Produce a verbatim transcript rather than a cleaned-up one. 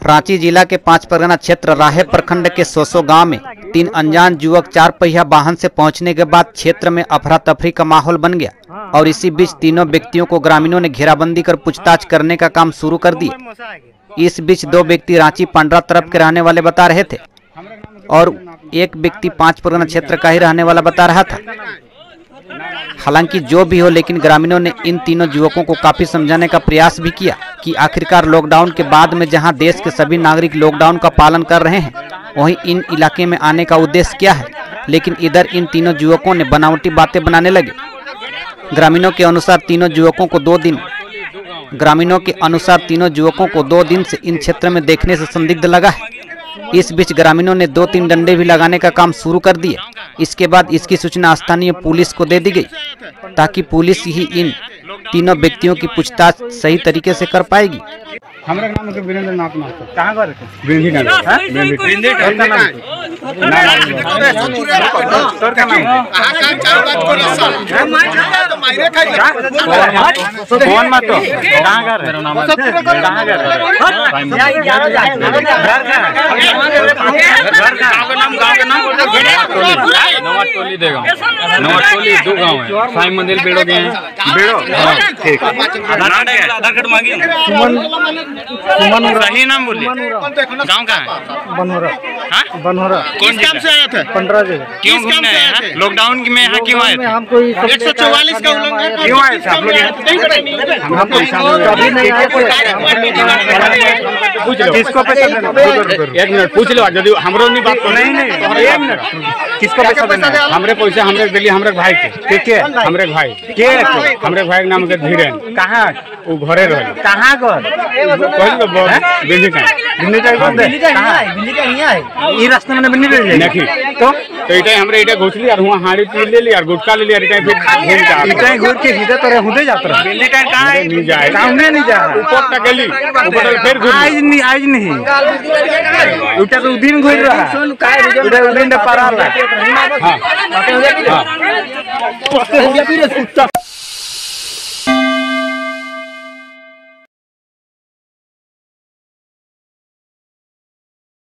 रांची जिला के पांच परगना क्षेत्र राहे प्रखंड के सोसो गांव में तीन अनजान युवक चार पहिया वाहन से पहुंचने के बाद क्षेत्र में अफरा तफरी का माहौल बन गया और इसी बीच तीनों व्यक्तियों को ग्रामीणों ने घेराबंदी कर पूछताछ करने का काम शुरू कर दिया। इस बीच दो व्यक्ति रांची पांड्रा तरफ के रहने वाले बता रहे थे और एक व्यक्ति पांच परगना क्षेत्र का ही रहने वाला बता रहा था। हालांकि जो भी हो, लेकिन ग्रामीणों ने इन तीनों युवकों को काफी समझाने का प्रयास भी किया कि आखिरकार लॉकडाउन के बाद में जहां देश के सभी नागरिक लॉकडाउन का पालन कर रहे हैं, वहीं इन इलाके में आने का उद्देश्य क्या है। लेकिन इधर इन तीनों युवकों ने बनावटी बातें बनाने लगे। ग्रामीणों के अनुसार तीनों युवकों को दो दिन ग्रामीणों के अनुसार तीनों युवकों को दो दिन से इन क्षेत्र में देखने से संदिग्ध लगा है। इस बीच ग्रामीणों ने दो तीन डंडे भी लगाने का काम शुरू कर दिए। इसके बाद इसकी सूचना स्थानीय पुलिस को दे दी गई ताकि पुलिस ही इन तीनों व्यक्तियों की पूछताछ सही तरीके से कर पाएगी। हमारा नाम है वीरेंद्र नाथ मास्टर। कहाँ का रहते हैं? बिंदी का नाम। बिंदी बिंदी का नाम। तोर का नाम। कहाँ का चार बात को रसल। तो मायरे खाई। कौन मत तो? कहाँ का? मेरा नाम है। कहाँ का? घर का। गाँव का नाम गाँव का नाम। नवाटोली देगा। नवाटोली दो गाँव है। साई मंदिर बेड़ो गए हैं। बेड़ो। ठीक। आधार कार्ड मांगी। सुमन सुमन सही नाम बोलिए। गाँव का है? बनोरा। हाँ? बनोरा। कौन काम से आया था? पंद्रह जगह। क्यों घूमने आए हैं? लॉकडाउन में यहाँ क्यों आए थे? हम कोई एक सौ चौवालीस का उल्लंघन क्यों आए थे आप लोग? हम कभी नहीं आए थे। किसको पैसा देना? एक मिनट पूछ लो। यदि हमरो नहीं बात नहीं नहीं एक मिनट किसको पैसा देना? हमरे पैसा हमरे दिल्ली हमरे भाई के के हमरे भाई के हमरे भाई नाम के धीरेन। कहाँ वो घरे रहे? कहाँ घर? बिंदी का बिंदी का बिंदी का कहाँ बिंदी का यहाँ है। ये रास्ते में बिंदी ले नहीं तो तो इटे हमरे इटे घुस लिया और वहाँ हाड़ी पी ले लिया और गुटखा ले लिया। इटे फिर घूम जा इटे घूर के सीधे तरह हुदे जाता रहा। बिंदी का कहाँ है? नहीं जाए सामने नहीं जा ऊपर तक गली ऊपर फिर घूम आज नहीं आज नहीं उटा तो दिन घूर रहा है। उटा दिन पारा रहा है। हाँ हाँ